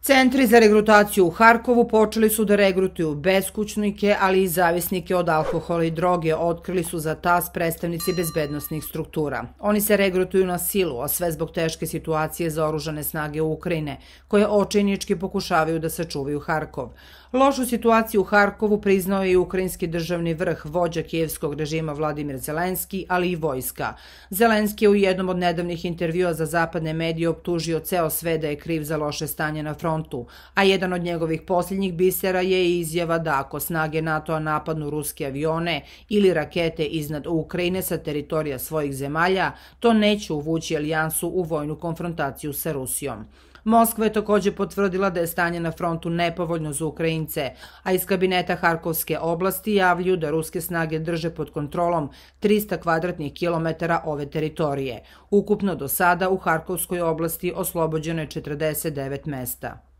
Centri za regrutaciju u Harkovu počeli su da regrutuju beskućnike, ali i zavisnike od alkohola i droge, otkrili su za tas predstavnici bezbednosnih struktura. Oni se regrutuju na silu, a sve zbog teške situacije za oružane snage Ukrajine, koje očajnički pokušavaju da sačuvaju Harkov. Lošu situaciju u Harkovu priznao je i ukrajinski državni vrh, vođa kijevskog režima Vladimir Zelenski, ali i vojska. Zelenski je u jednom od nedavnih intervjua za zapadne medije optužio ceo svet da je kriv za loše stanje na frontu, a jedan od njegovih posljednjih bisera je i izjava da ako snage NATO-a napadnu ruske avione ili rakete iznad Ukrajine sa teritorija svojih zemalja, to neće uvući alijansu u vojnu konfrontaciju sa Rusijom. Moskva je također potvrdila da je stanje na frontu nepovoljno za Ukrajince, a iz kabineta Harkovske oblasti javljaju da ruske snage drže pod kontrolom 300 kvadratnih kilometara ove teritorije. Ukupno do sada u Harkovskoj oblasti oslobođeno je 49 mesta.